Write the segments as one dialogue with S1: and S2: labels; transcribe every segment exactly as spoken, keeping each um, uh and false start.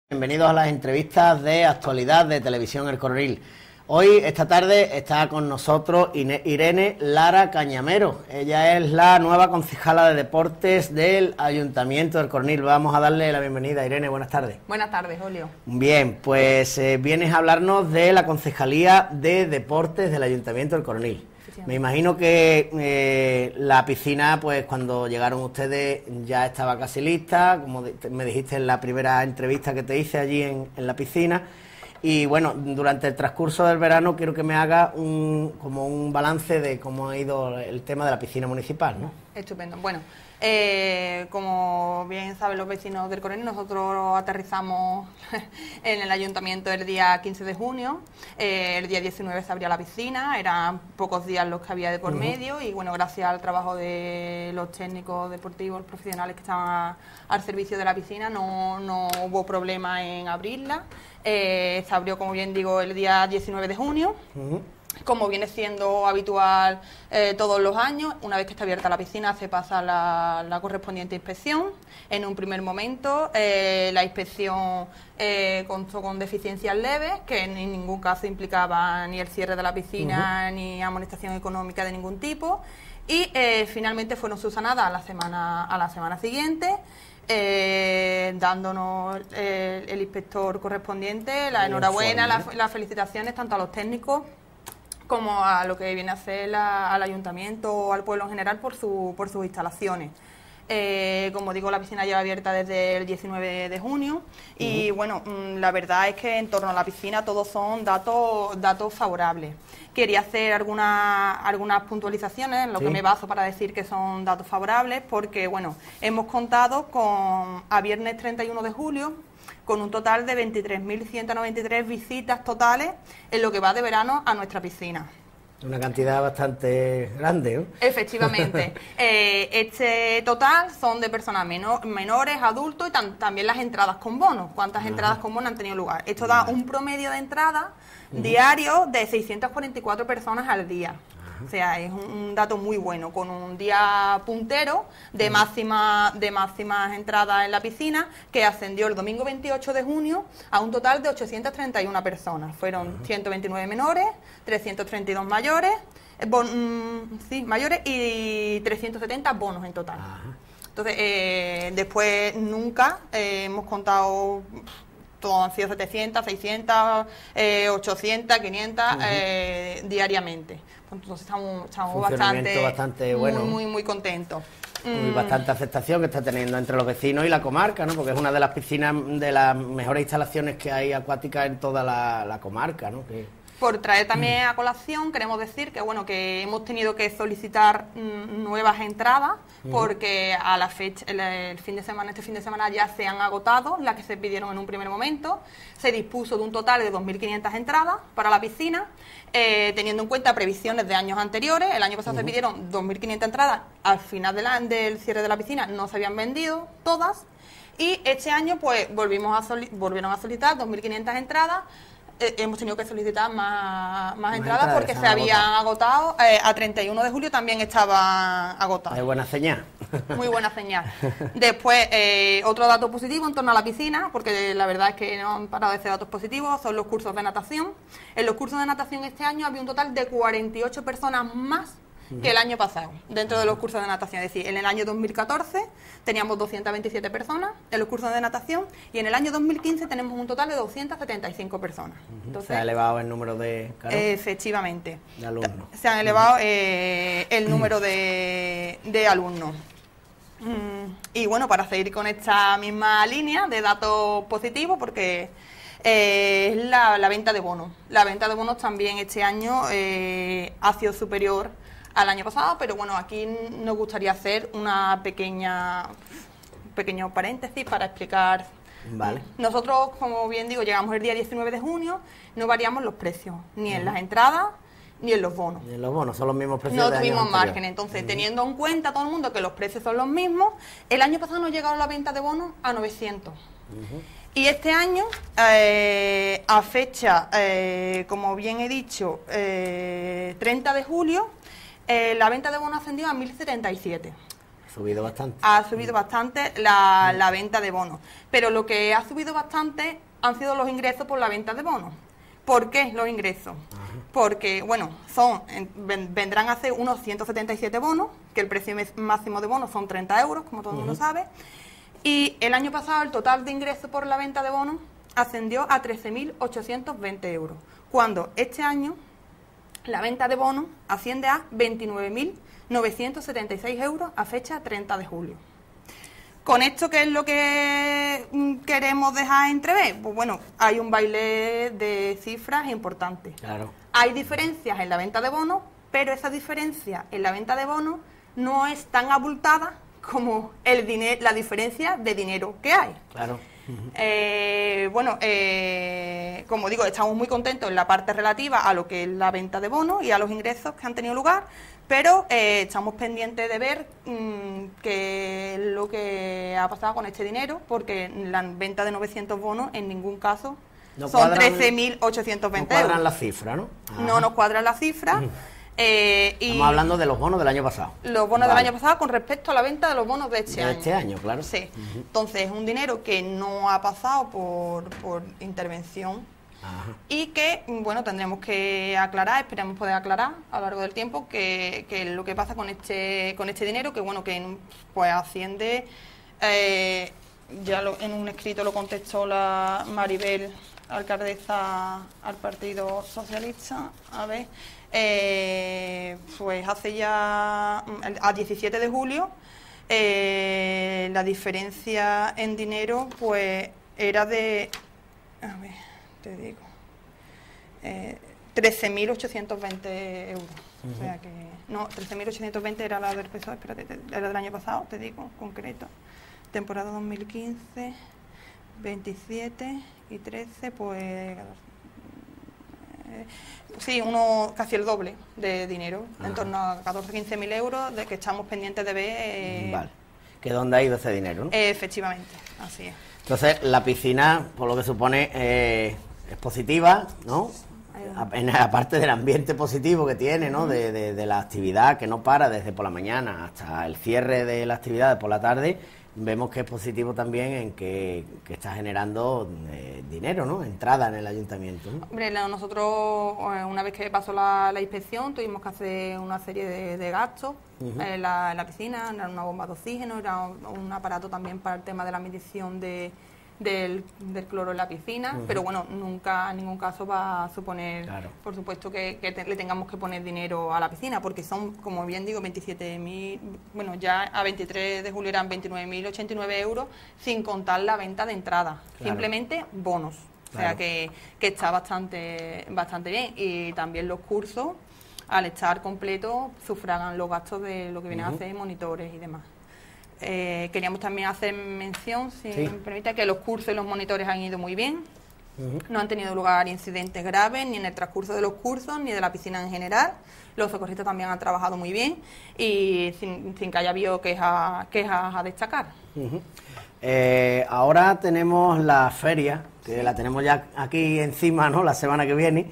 S1: Bienvenidos a las entrevistas de actualidad de Televisión El Coronil. Hoy, esta tarde, está con nosotros Irene Lara Cañamero. Ella es la nueva concejala de deportes del Ayuntamiento del Coronil. Vamos a darle la bienvenida. Irene, buenas tardes.
S2: Buenas tardes, Julio.
S1: Bien, pues eh, vienes a hablarnos de la Concejalía de Deportes del Ayuntamiento del Coronil. Me imagino que eh, la piscina, pues cuando llegaron ustedes ya estaba casi lista, como me dijiste en la primera entrevista que te hice allí en, en la piscina. Y bueno, durante el transcurso del verano quiero que me haga un, como un balance de cómo ha ido el tema de la piscina municipal, ¿no?
S2: Estupendo. Bueno, eh, como bien saben los vecinos del Coronil, nosotros aterrizamos en el ayuntamiento el día quince de junio, eh, el día diecinueve se abría la piscina, eran pocos días los que había de por uh-huh. medio y bueno, gracias al trabajo de los técnicos deportivos, los profesionales que estaban a, al servicio de la piscina, no, no hubo problema en abrirla. Eh, se abrió, como bien digo, el día diecinueve de junio. Uh-huh. Como viene siendo habitual eh, todos los años, una vez que está abierta la piscina se pasa la, la correspondiente inspección. En un primer momento eh, la inspección eh, contó con deficiencias leves, que en ningún caso implicaba ni el cierre de la piscina, uh-huh. ni amonestación económica de ningún tipo. Y eh, finalmente fueron subsanadas a la semana, a la semana siguiente. Eh, dándonos eh, el inspector correspondiente la enhorabuena, las la felicitaciones tanto a los técnicos como a lo que viene a ser la, al ayuntamiento o al pueblo en general por, su, por sus instalaciones. Eh, como digo, la piscina lleva abierta desde el diecinueve de junio y uh-huh. bueno, la verdad es que en torno a la piscina todos son datos, datos favorables. Quería hacer algunas algunas puntualizaciones en lo sí. que me baso para decir que son datos favorables porque, bueno, hemos contado con, a viernes treinta y uno de julio, con un total de veintitrés mil ciento noventa y tres visitas totales en lo que va de verano a nuestra piscina.
S1: Una cantidad bastante grande, ¿no?
S2: Efectivamente. eh, este total son de personas menor, menores, adultos y tam también las entradas con bonos. ¿Cuántas Ajá. entradas con bonos han tenido lugar? Esto da un promedio de entradas uh-huh. diario de seiscientas cuarenta y cuatro personas al día. O sea, es un, un dato muy bueno, con un día puntero de, máxima, de máximas entradas en la piscina, que ascendió el domingo veintiocho de junio a un total de ochocientas treinta y una personas. Fueron ciento veintinueve menores, trescientos treinta y dos mayores, bon, sí, mayores y trescientos setenta bonos en total. Entonces, eh, después nunca eh, hemos contado... Todos han sido setecientas, seiscientas, eh, ochocientas, quinientas uh-huh. eh, diariamente. Entonces estamos, estamos bastante,
S1: bastante bueno.
S2: muy, muy, muy contentos.
S1: Muy, bastante aceptación que está teniendo entre los vecinos y la comarca, ¿no? Porque es una de las piscinas de las mejores instalaciones que hay acuáticas en toda la, la comarca, ¿no? Que...
S2: Por traer también a colación, queremos decir que bueno que hemos tenido que solicitar mm, nuevas entradas uh-huh. porque a la fecha, el, el fin de semana, este fin de semana ya se han agotado las que se pidieron en un primer momento. Se dispuso de un total de dos mil quinientas entradas para la piscina, eh, teniendo en cuenta previsiones de años anteriores. El año pasado uh-huh. se pidieron dos mil quinientas entradas, al final de la, del cierre de la piscina no se habían vendido todas y este año pues volvimos a soli- volvieron a solicitar dos mil quinientas entradas. Eh, hemos tenido que solicitar más, más, más entradas, entradas porque se, se habían agotado. agotado. Eh, a treinta y uno de julio también estaban agotadas.
S1: Es buena señal.
S2: Muy buena señal. Después, eh, otro dato positivo en torno a la piscina, porque la verdad es que no han parado de ser datos positivos, son los cursos de natación. En los cursos de natación este año había un total de cuarenta y ocho personas más que el año pasado, dentro de los cursos de natación. Es decir, en el año dos mil catorce teníamos doscientas veintisiete personas en los cursos de natación y en el año dos mil quince tenemos un total de doscientas setenta y cinco personas.
S1: Entonces, se ha elevado el número de, claro,
S2: efectivamente,
S1: de alumnos.
S2: Se han elevado eh, el número de, de alumnos. Mm, y bueno, para seguir con esta misma línea de datos positivos, porque eh, es la, la venta de bonos. La venta de bonos también este año eh, ha sido superior al año pasado, pero bueno, aquí nos gustaría hacer una pequeña, un pequeño paréntesis para explicar.
S1: Vale.
S2: Nosotros, como bien digo, llegamos el día diecinueve de junio, no variamos los precios, ni en uh-huh. las entradas, ni en los bonos.
S1: Ni en los bonos, son los mismos precios.
S2: No
S1: de
S2: tuvimos margen, entonces
S1: uh-huh.
S2: teniendo en cuenta todo el mundo que los precios son los mismos, el año pasado nos llegaron la venta de bonos a novecientos. Uh-huh. Y este año, eh, a fecha, eh, como bien he dicho, eh, treinta de julio, Eh, la venta de bonos ascendió a mil setenta y siete.
S1: subido bastante.
S2: Ha subido bastante la, la venta de bonos. Pero lo que ha subido bastante han sido los ingresos por la venta de bonos. ¿Por qué los ingresos? Ajá. Porque, bueno, son vendrán a ser unos ciento setenta y siete bonos, que el precio máximo de bonos son treinta euros, como todo el mundo sabe. Y el año pasado el total de ingresos por la venta de bonos ascendió a trece mil ochocientos veinte euros, cuando este año la venta de bonos asciende a veintinueve mil novecientos setenta y seis euros a fecha treinta de julio. ¿Con esto qué es lo que queremos dejar entrever? Pues bueno, hay un baile de cifras importantes.
S1: Claro.
S2: Hay diferencias en la venta de bonos, pero esa diferencia en la venta de bonos no es tan abultada como el dinero, la diferencia de dinero que hay.
S1: Claro.
S2: Uh-huh. eh, bueno, eh, como digo, estamos muy contentos en la parte relativa a lo que es la venta de bonos y a los ingresos que han tenido lugar, pero eh, estamos pendientes de ver mmm, qué es lo que ha pasado con este dinero, porque la venta de novecientos bonos en ningún caso no son trece mil ochocientos veinte euros.
S1: No cuadran las cifras, ¿no? Ajá.
S2: No nos cuadran las cifras. Uh-huh. Eh, y
S1: Estamos hablando de los bonos del año pasado.
S2: Los bonos vale. del año pasado con respecto a la venta de los bonos de este
S1: de
S2: año.
S1: De este año, claro.
S2: Sí. Uh-huh. Entonces, es un dinero que no ha pasado por, por intervención. Ajá. Y que, bueno, tendremos que aclarar, esperamos poder aclarar a lo largo del tiempo que, que lo que pasa con este con este dinero, que bueno, que pues asciende, eh, ya lo, en un escrito lo contestó la Maribel, alcaldesa al Partido Socialista, a ver... Eh, pues hace ya a diecisiete de julio eh, la diferencia en dinero pues era de, a ver, te digo, eh, trece mil ochocientos veinte euros. Uh-huh. O sea que, no, trece mil ochocientos veinte era la del peso, espérate, era del año pasado, te digo, concreto, temporada dos mil quince, veintisiete y trece, pues... Sí, uno casi el doble de dinero, Ajá. en torno a catorce a quince mil euros, de que estamos pendientes de ver. Eh...
S1: Vale, que dónde ha ido ese dinero, ¿no?
S2: Eh, efectivamente, así es.
S1: Entonces, la piscina, por lo que supone, eh, es positiva, ¿no? Aparte del ambiente positivo que tiene, ¿no? Uh-huh. de, de, de la actividad que no para desde por la mañana hasta el cierre de la actividad de por la tarde. Vemos que es positivo también en que, que está generando eh, dinero, ¿no? Entrada en el ayuntamiento, ¿no?
S2: Hombre, nosotros una vez que pasó la, la inspección tuvimos que hacer una serie de, de gastos uh-huh. en, la, en la piscina, era una bomba de oxígeno, era un, un aparato también para el tema de la medición de, del, del cloro en la piscina, uh-huh. pero bueno, nunca en ningún caso va a suponer, claro. por supuesto, que, que te, le tengamos que poner dinero a la piscina, porque son, como bien digo, veintisiete mil, bueno, ya a veintitrés de julio eran veintinueve mil ochenta y nueve euros, sin contar la venta de entrada, claro. simplemente bonos, claro. o sea que, que está bastante, bastante bien, y también los cursos, al estar completos, sufragan los gastos de lo que vienen uh-huh. a hacer monitores y demás. Eh, queríamos también hacer mención, si sí. me permite, que los cursos y los monitores han ido muy bien. Uh-huh. No han tenido lugar incidentes graves, ni en el transcurso de los cursos, ni de la piscina en general. Los socorristas también han trabajado muy bien y sin, sin que haya habido quejas, quejas a destacar.
S1: Uh-huh. eh, ahora tenemos la feria, que sí. la tenemos ya aquí encima, ¿no? La semana que viene.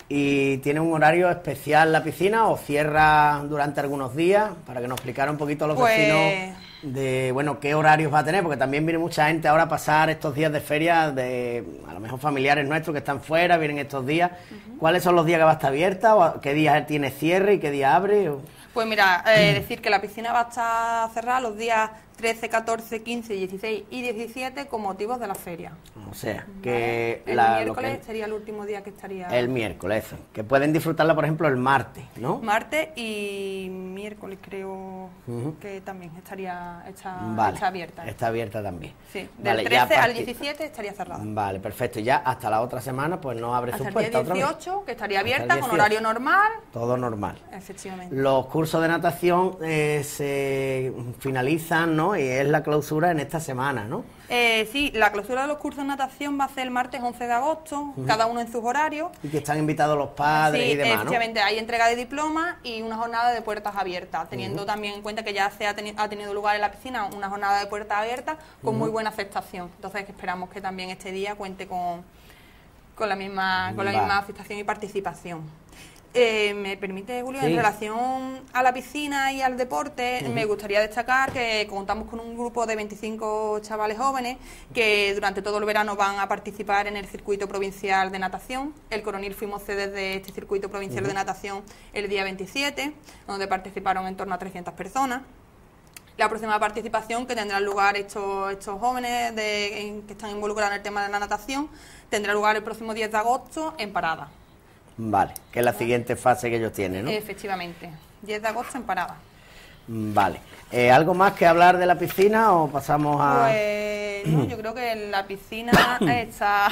S1: ¿Y tiene un horario especial la piscina o cierra durante algunos días? Para que nos explicara un poquito a los pues... vecinos de, bueno, qué horarios va a tener, porque también viene mucha gente ahora a pasar estos días de feria, de a lo mejor familiares nuestros que están fuera, vienen estos días. Uh-huh. ¿Cuáles son los días que va a estar abierta? ¿O qué días tiene cierre y qué día abre? O...
S2: Pues mira, eh, decir que la piscina va a estar cerrada los días trece, catorce, quince, dieciséis y diecisiete con motivos de la feria.
S1: O sea, que...
S2: Vale.
S1: La,
S2: el miércoles
S1: que,
S2: sería el último día que estaría...
S1: El miércoles, eso. Que pueden disfrutarla, por ejemplo, el martes, ¿no?
S2: Martes y miércoles creo uh-huh. que también estaría está,
S1: vale.
S2: está abierta.
S1: Está abierta también.
S2: Sí, del vale, trece al diecisiete estaría cerrada.
S1: Vale, perfecto. Y ya hasta la otra semana pues no abre
S2: hasta
S1: su puerta
S2: otra vez. Hasta el día dieciocho, que estaría abierta con horario normal.
S1: Todo normal.
S2: Efectivamente.
S1: Los cursos de natación eh, se finalizan, ¿no? Y es la clausura en esta semana, ¿no?
S2: Eh, sí, la clausura de los cursos de natación va a ser el martes once de agosto, uh-huh. cada uno en sus horarios.
S1: Y que están invitados los padres
S2: sí,
S1: y demás,
S2: efectivamente,
S1: ¿no?
S2: hay entrega de diplomas y una jornada de puertas abiertas, teniendo uh-huh. también en cuenta que ya se ha, teni- ha tenido lugar en la piscina una jornada de puertas abiertas con uh-huh. muy buena aceptación. Entonces esperamos que también este día cuente con, con la misma con la misma aceptación y participación. Eh, ¿Me permite, Julio? Sí. En relación a la piscina y al deporte, uh-huh. me gustaría destacar que contamos con un grupo de veinticinco chavales jóvenes que durante todo el verano van a participar en el circuito provincial de natación. El Coronil fuimos sede de este circuito provincial uh-huh. de natación el día veintisiete, donde participaron en torno a trescientas personas. La próxima participación que tendrán lugar estos, estos jóvenes de, en, que están involucrados en el tema de la natación tendrá lugar el próximo diez de agosto en Parada.
S1: Vale, que es la siguiente fase que ellos tienen, ¿no?
S2: Efectivamente, diez de agosto en Parada.
S1: Vale. Eh, ¿Algo más que hablar de la piscina o pasamos a...?
S2: Pues no, yo creo que la piscina está...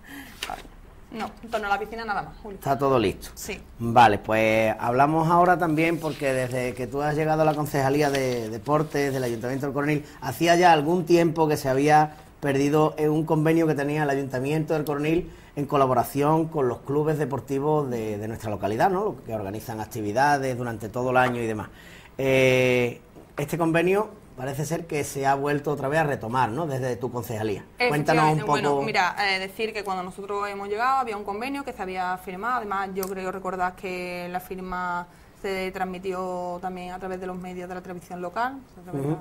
S2: No, en torno a la piscina nada más, Julio.
S1: Está todo listo.
S2: Sí.
S1: Vale, pues hablamos ahora también porque desde que tú has llegado a la Concejalía de Deportes del Ayuntamiento del Coronil, hacía ya algún tiempo que se había perdido un convenio que tenía el Ayuntamiento del Coronil en colaboración con los clubes deportivos de, de nuestra localidad, ¿no? Que organizan actividades durante todo el año y demás. Eh, este convenio parece ser que se ha vuelto otra vez a retomar, ¿no? Desde tu concejalía. Cuéntanos un poco...
S2: Bueno, mira, eh, decir que cuando nosotros hemos llegado había un convenio que se había firmado. Además, yo creo recordar que la firma se transmitió también a través de los medios de la televisión local. Uh-huh.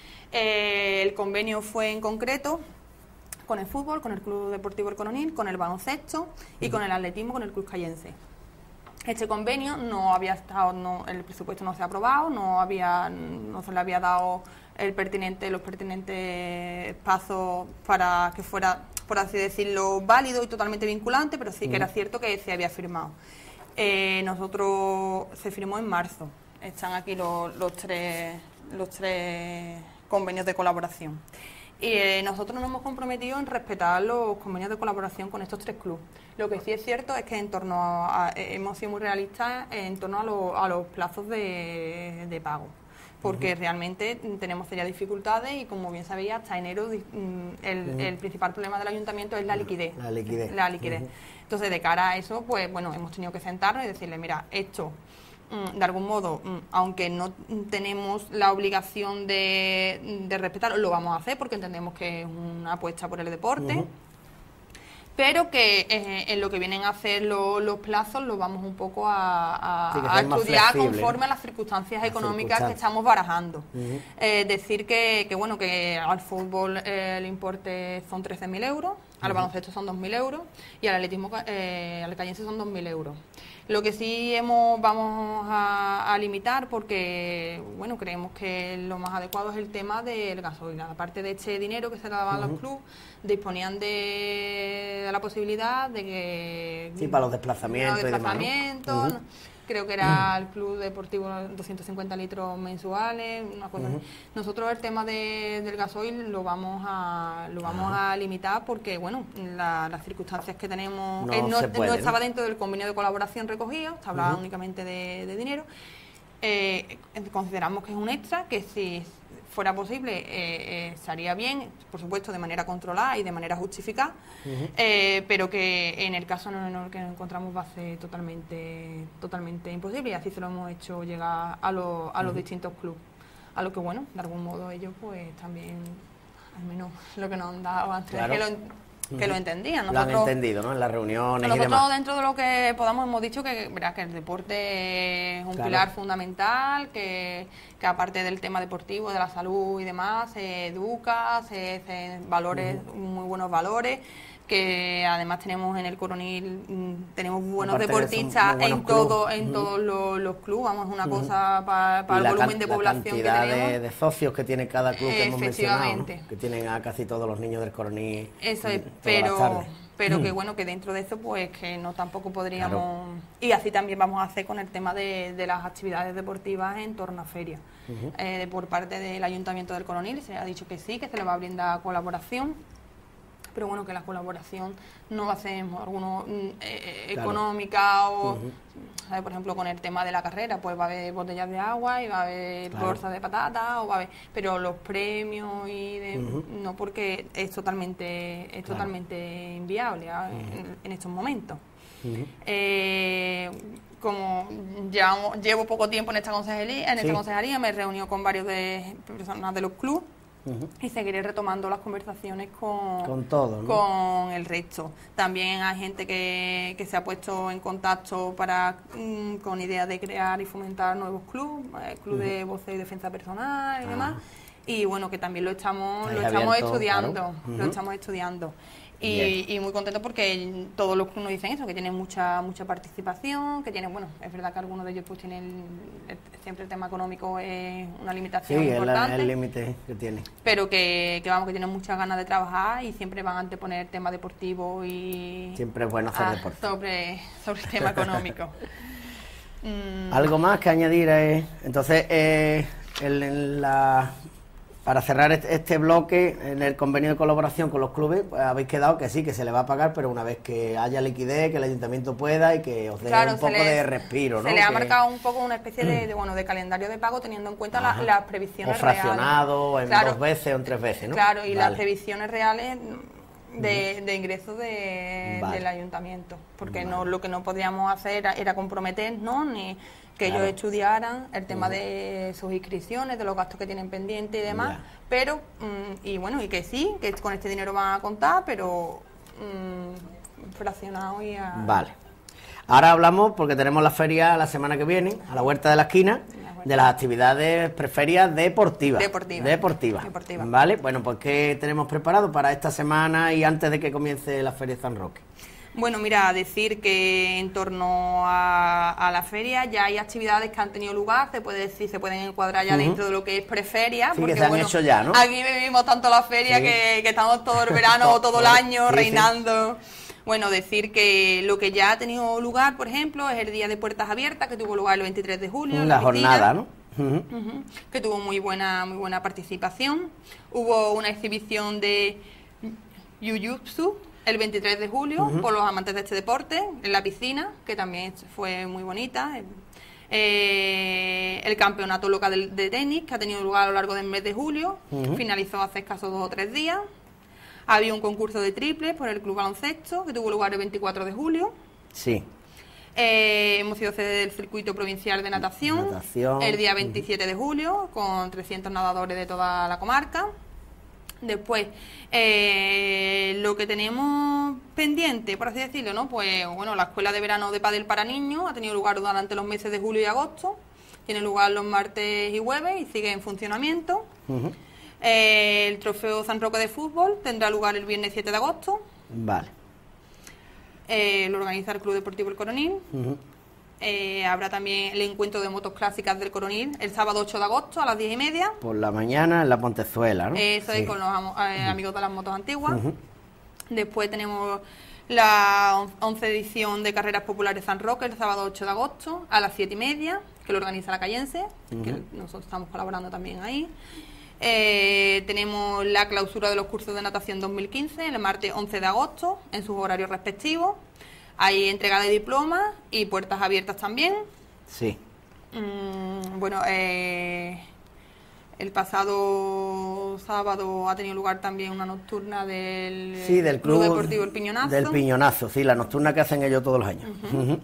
S2: eh, el convenio fue en concreto con el fútbol, con el Club Deportivo El Coronil, con el baloncesto y uh-huh. con el atletismo, con el Club Callense. Este convenio no había estado, no, el presupuesto no se ha aprobado, no había, no se le había dado el pertinente, los pertinentes pasos para que fuera, por así decirlo, válido y totalmente vinculante, pero sí que uh-huh. era cierto que se había firmado. Eh, nosotros se firmó en marzo. Están aquí los, los tres, los tres convenios de colaboración. Y eh, nosotros nos hemos comprometido en respetar los convenios de colaboración con estos tres clubes. Lo que sí es cierto es que en torno a, a, hemos sido muy realistas en torno a, lo, a los plazos de, de pago, porque uh-huh. realmente tenemos serias dificultades y, como bien sabía, hasta enero el, uh-huh. el principal problema del ayuntamiento es la liquidez.
S1: La liquidez.
S2: La liquidez. Uh-huh. Entonces, de cara a eso, pues bueno, hemos tenido que sentarnos y decirle, mira, esto... de algún modo, aunque no tenemos la obligación de, de respetarlo, lo vamos a hacer porque entendemos que es una apuesta por el deporte, uh-huh. pero que eh, en lo que vienen a hacer lo, los plazos los vamos un poco a, a, sí, a estudiar conforme a las circunstancias las económicas circunstancias. que estamos barajando. Uh-huh. Eh, decir que, que, bueno, que al fútbol eh, el importe son trece mil euros, al uh-huh. baloncesto son dos mil euros y al atletismo eh, al callense son dos mil euros. Lo que sí hemos, vamos a, a limitar, porque bueno, creemos que lo más adecuado es el tema del gasoil. Aparte de este dinero que se le daban uh-huh. a los clubes, disponían de, de la posibilidad de que...
S1: Sí, para los desplazamientos,
S2: los desplazamientos y demás, ¿no? Uh-huh. Creo que era el Club Deportivo doscientos cincuenta litros mensuales, una cosa uh-huh. Nosotros el tema de, del gasoil lo vamos a lo vamos uh-huh. a limitar porque, bueno, la, las circunstancias que tenemos...
S1: No,
S2: eh, no,
S1: puede,
S2: no estaba
S1: ¿no?
S2: dentro del convenio de colaboración recogido, se hablaba uh-huh. únicamente de, de dinero. Eh, consideramos que es un extra, que si fuera posible eh, eh, estaría bien, por supuesto de manera controlada y de manera justificada, uh-huh. eh, pero que en el caso en el que nos encontramos va a ser totalmente totalmente imposible, y así se lo hemos hecho llegar a, lo, a los uh-huh. distintos clubes, a lo que, bueno, de algún modo ellos pues también, al menos lo que nos han dado antes, claro. que, lo, que uh-huh. lo entendían.
S1: Nosotros, lo han entendido, ¿no? En las reuniones
S2: nosotros
S1: y demás.
S2: Dentro de lo que podamos hemos dicho que, verá, que el deporte es un claro. pilar fundamental, que, que aparte del tema deportivo, de la salud y demás, se educa, se hacen valores, uh-huh. muy buenos valores, que además tenemos en el Coronil, tenemos buenos aparte deportistas de en todo en uh-huh. todos los, los clubes, vamos, una uh-huh. cosa para pa el volumen can, de población que tenemos. La cantidad
S1: de, de socios que tiene cada club que hemos mencionado, ¿no? Que tienen a casi todos los niños del Coronil.
S2: Eso es, pero pero que bueno, que dentro de eso pues que no tampoco podríamos, claro. y así también vamos a hacer con el tema de, de las actividades deportivas en torno a ferias. Uh-huh. eh, por parte del Ayuntamiento del Coronil se ha dicho que sí, que se le va a brindar colaboración, pero bueno, que la colaboración no va a ser alguno eh, claro. económica o, uh-huh. ¿sabe? Por ejemplo, con el tema de la carrera, pues va a haber botellas de agua y va a haber claro. bolsas de patata, o va a haber, pero los premios y de, uh-huh. no, porque es totalmente es claro. totalmente inviable uh-huh. en, en estos momentos. Uh-huh. Eh, como llevamos, llevo poco tiempo en esta concejalía, en sí. esta concejalía me he reunido con varios de personas de los clubes. Uh-huh. Y seguiré retomando las conversaciones con,
S1: con todo, ¿no?
S2: Con el resto. También hay gente que, que se ha puesto en contacto para mm, con idea de crear y fomentar nuevos clubes, el club uh-huh. de voces y defensa personal y ah. demás. Y bueno, que también lo estamos, lo estamos abierto, estudiando, claro. uh-huh. lo estamos estudiando. Y, y muy contento porque todos los clubes nos dicen eso, que tienen mucha mucha participación, que tienen, bueno, es verdad que algunos de ellos pues tienen, siempre el tema económico es una limitación
S1: sí,
S2: importante.
S1: Sí, el límite que tiene.
S2: Pero que, que vamos, que tienen muchas ganas de trabajar y siempre van a anteponer el tema deportivo y...
S1: Siempre es bueno hacer
S2: a,
S1: deporte.
S2: Sobre, sobre el tema económico.
S1: mm. Algo más que añadir, eh, entonces, eh, el, en la... Para cerrar este bloque, en el convenio de colaboración con los clubes, pues habéis quedado que sí, que se le va a pagar, pero una vez que haya liquidez, que el ayuntamiento pueda y que os dé claro, un poco le, de respiro, ¿no?
S2: Se le ha
S1: que...
S2: marcado un poco una especie de, de, bueno, de calendario de pago teniendo en cuenta la, las previsiones
S1: reales. O fraccionado,
S2: reales.
S1: en
S2: claro,
S1: dos veces o en tres veces, ¿no?
S2: Claro, y
S1: vale.
S2: las previsiones reales de, de ingresos de, vale. del ayuntamiento, porque vale. no lo que no podíamos hacer era, era comprometernos ni... que claro. ellos estudiaran el tema uh-huh. de sus inscripciones, de los gastos que tienen pendientes y demás, yeah. pero, mm, y bueno, y que sí, que con este dinero van a contar, pero mm, fraccionado y a...
S1: Vale. Ahora hablamos, porque tenemos la feria la semana que viene, a la vuelta de la esquina, de las actividades preferias deportivas.
S2: Deportivas.
S1: Deportivas.
S2: Deportiva.
S1: Vale, bueno, pues ¿qué tenemos preparado para esta semana y antes de que comience la Feria de San Roque?
S2: Bueno, mira, decir que en torno a, a la feria ya hay actividades que han tenido lugar, se puede decir, se pueden encuadrar ya uh-huh. dentro de lo que es preferia.
S1: Sí,
S2: porque
S1: que se han
S2: bueno,
S1: hecho ya, ¿no?
S2: Aquí vivimos tanto la feria sí. que, que estamos todo el verano o todo el año sí, reinando. Sí. Bueno, decir que lo que ya ha tenido lugar, por ejemplo, es el Día de Puertas Abiertas, que tuvo lugar el veintitrés de julio.
S1: La, la jornada, ¿no?
S2: Uh-huh. Uh-huh, que tuvo muy buena, muy buena participación. Hubo una exhibición de Jiu-Jitsu el veintitrés de julio, uh-huh. por los amantes de este deporte, en la piscina, que también fue muy bonita. Eh, el campeonato local de, de tenis, que ha tenido lugar a lo largo del mes de julio, uh-huh. finalizó hace escasos dos o tres días. Había un concurso de triples por el Club Baloncesto, que tuvo lugar el veinticuatro de julio.
S1: Sí.
S2: Eh, hemos sido sede del circuito provincial de natación,
S1: natación.
S2: el día veintisiete uh-huh. de julio, con trescientos nadadores de toda la comarca. Después, eh, lo que tenemos pendiente, por así decirlo, ¿no? Pues bueno, la escuela de verano de pádel para niños ha tenido lugar durante los meses de julio y agosto. Tiene lugar los martes y jueves y sigue en funcionamiento. Uh-huh. eh, el trofeo San Roque de fútbol tendrá lugar el viernes siete de agosto.
S1: Vale.
S2: Eh, lo organiza el Club Deportivo El Coronil.
S1: Uh-huh.
S2: Eh, habrá también el encuentro de motos clásicas del Coronil el sábado ocho de agosto a las diez y media.
S1: Por la mañana en la Pontezuela, ¿no?
S2: Eso
S1: sí.
S2: es con los eh,
S1: uh-huh.
S2: amigos de las motos antiguas.
S1: Uh-huh.
S2: Después tenemos la once edición de Carreras Populares San Roque el sábado ocho de agosto a las siete y media, que lo organiza la Callense, uh-huh. que nosotros estamos colaborando también ahí. Eh, tenemos la clausura de los cursos de natación dos mil quince el martes once de agosto en sus horarios respectivos. Hay entrega de diplomas y puertas abiertas también.
S1: Sí.
S2: Mm, bueno, eh, el pasado sábado ha tenido lugar también una nocturna del,
S1: sí, del Club,
S2: Club Deportivo El Piñonazo.
S1: Del Piñonazo, sí, la nocturna que hacen ellos todos los años. Uh-huh. Uh-huh.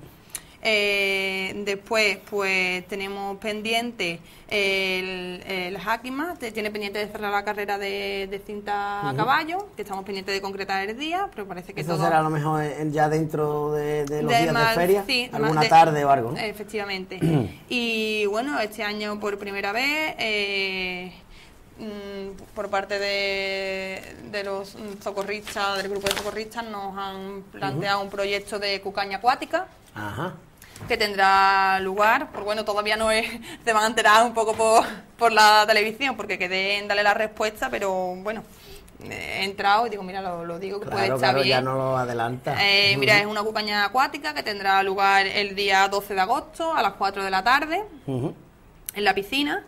S2: Eh, después, pues tenemos pendiente el, el Hackima, tiene pendiente de cerrar la carrera de, de cinta uh-huh. a caballo, que estamos pendientes de concretar el día, pero parece que
S1: eso
S2: todo...
S1: será a lo mejor ya dentro de, de los
S2: de
S1: días
S2: más,
S1: de feria,
S2: sí,
S1: alguna
S2: de,
S1: tarde o algo, ¿no?
S2: Efectivamente. Y bueno, este año por primera vez... Eh, por parte de, de los socorristas, del grupo de socorristas, nos han planteado uh-huh. un proyecto de cucaña acuática. Ajá. Que tendrá lugar, pues bueno, todavía no es, se van a enterar un poco por, por la televisión, porque quedé en darle la respuesta, pero bueno, he entrado y digo, mira, lo, lo digo que
S1: claro,
S2: puede estar
S1: claro,
S2: bien.
S1: Ya no lo adelanta.
S2: Eh, mira, es una cucaña acuática que tendrá lugar el día doce de agosto a las cuatro de la tarde uh-huh. en la piscina.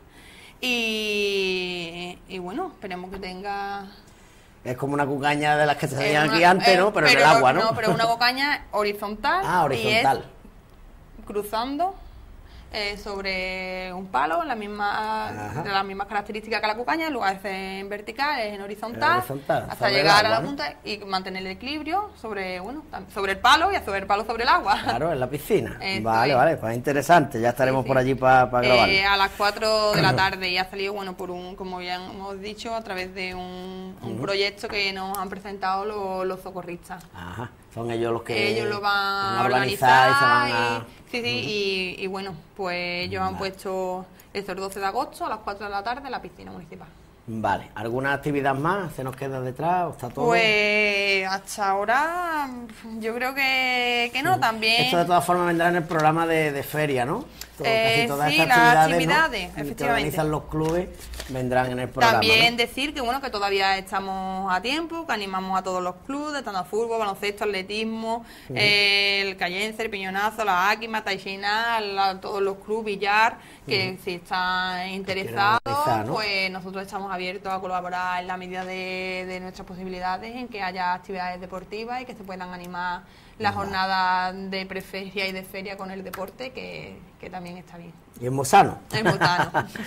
S2: Y, y bueno, esperemos que tenga...
S1: Es como una cucaña de las que se salían
S2: una,
S1: aquí antes,
S2: eh,
S1: ¿no? Pero,
S2: pero
S1: en el agua, ¿no?
S2: No, pero una cucaña horizontal.
S1: Ah, horizontal.
S2: Y es cruzando eh, sobre un palo, la misma, de las mismas características que la cucaña, en lugar de ser en vertical, es en horizontal, en horizontal hasta llegar agua, a la punta, ¿no? Y mantener el equilibrio sobre, bueno, sobre el palo y sobre el palo sobre el agua.
S1: Claro, en la piscina. Esto vale, es. vale, pues interesante, ya estaremos sí, sí. por allí para pa grabar.
S2: Eh, a las cuatro de la tarde y ha salido, bueno, por un, como ya hemos dicho, a través de un, un uh-huh. proyecto que nos han presentado los, los socorristas.
S1: Ajá. Son ellos los que
S2: ellos lo van, van a
S1: organizar,
S2: organizar
S1: y se van a...
S2: y, sí, sí, uh-huh. y, y bueno, pues ellos vale. han puesto estos doce de agosto a las cuatro de la tarde en la piscina municipal.
S1: Vale, ¿alguna actividad más se nos queda detrás o está todo?
S2: Pues hasta ahora yo creo que, que no, también...
S1: Esto de todas formas vendrá en el programa de, de feria, ¿no? Todo,
S2: eh,
S1: casi todas
S2: sí,
S1: estas actividades,
S2: las actividades,
S1: ¿no?
S2: efectivamente.
S1: que organizan los clubes vendrán en el programa.
S2: También
S1: ¿no?
S2: decir que bueno que todavía estamos a tiempo, que animamos a todos los clubes, tanto a fútbol, baloncesto, atletismo, uh-huh. eh, el Callense, el Piñonazo, la Áquima, Taixina, la, todos los clubes, billar, que uh-huh. si están interesados, organizar, ¿no? Pues nosotros estamos abiertos a colaborar en la medida de, de nuestras posibilidades, en que haya actividades deportivas y que se puedan animar las jornadas de preferia y de feria con el deporte, que, que también está bien.
S1: Y es muy sano.
S2: Es muy sano.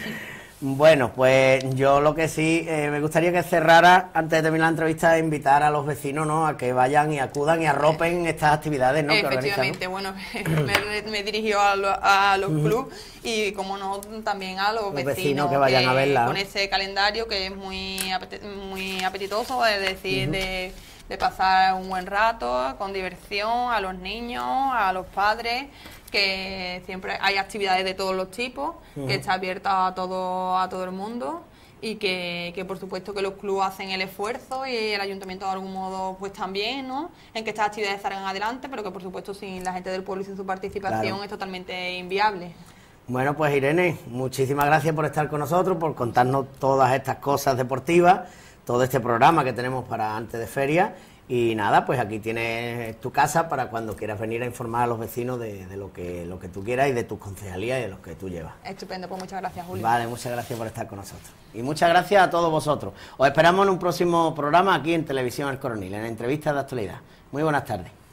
S1: Bueno, pues yo lo que sí, eh, me gustaría que cerrara, antes de terminar la entrevista, invitar a los vecinos, ¿no?, a que vayan y acudan y arropen estas actividades, ¿no?, que organizan, ¿no?
S2: Bueno, me, me dirigió a, lo, a los clubes y, como no, también a los, los vecinos, vecinos
S1: que vayan
S2: que,
S1: a verla,
S2: con ese calendario que es muy, apet muy apetitoso, es decir, uh-huh. de, de pasar un buen rato con diversión, a los niños, a los padres, que siempre hay actividades de todos los tipos, uh-huh. que está abierta a todo a todo el mundo y que, que por supuesto que los clubes hacen el esfuerzo y el ayuntamiento de algún modo pues también, ¿no?, en que estas actividades salgan adelante, pero que por supuesto sin la gente del pueblo y sin su participación claro. es totalmente inviable.
S1: Bueno, pues Irene, muchísimas gracias por estar con nosotros, por contarnos todas estas cosas deportivas, todo este programa que tenemos para antes de feria. Y nada, pues aquí tienes tu casa para cuando quieras venir a informar a los vecinos de, de lo que lo que tú quieras y de tus concejalías y de los que tú llevas.
S2: Estupendo, pues muchas gracias, Julio.
S1: Vale, muchas gracias por estar con nosotros. Y muchas gracias a todos vosotros. Os esperamos en un próximo programa aquí en Televisión El Coronil, en entrevistas de actualidad. Muy buenas tardes.